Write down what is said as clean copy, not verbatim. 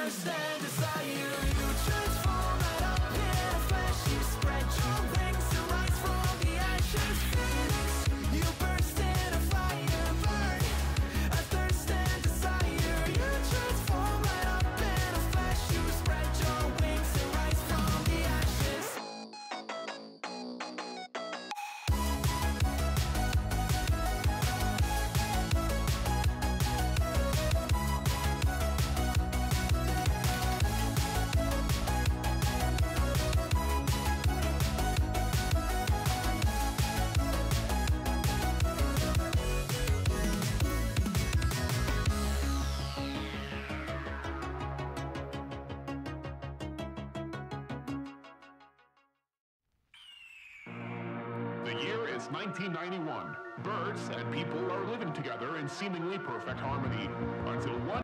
burst and desire. You transform right up in a flash. You spread your wings to rise from the ashes. Phoenix, you burst in a fire, burn a thirst and desire. You transform right up in a flash. You spread your wings to rise from the ashes. The year is 1991. Birds and people are living together in seemingly perfect harmony until one